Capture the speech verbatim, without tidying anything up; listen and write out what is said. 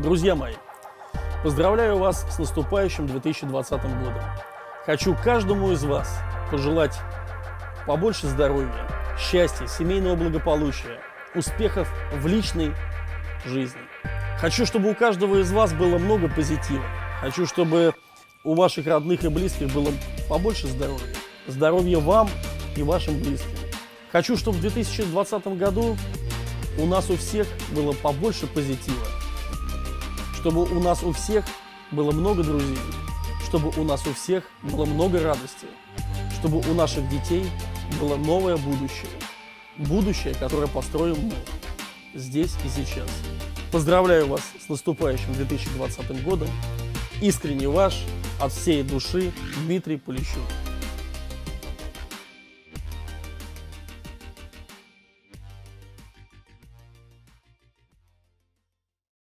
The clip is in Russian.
Друзья мои, поздравляю вас с наступающим две тысячи двадцатым годом. Хочу каждому из вас пожелать побольше здоровья, счастья, семейного благополучия, успехов в личной жизни. Хочу, чтобы у каждого из вас было много позитива. Хочу, чтобы у ваших родных и близких было побольше здоровья. Здоровья вам и вашим близким. Хочу, чтобы в две тысячи двадцатом году у нас у всех было побольше позитива. Чтобы у нас у всех было много друзей. Чтобы у нас у всех было много радости. Чтобы у наших детей было новое будущее. Будущее, которое построим мы здесь и сейчас. Поздравляю вас с наступающим две тысячи двадцатым годом. Искренне ваш, от всей души, Дмитрий Полищук.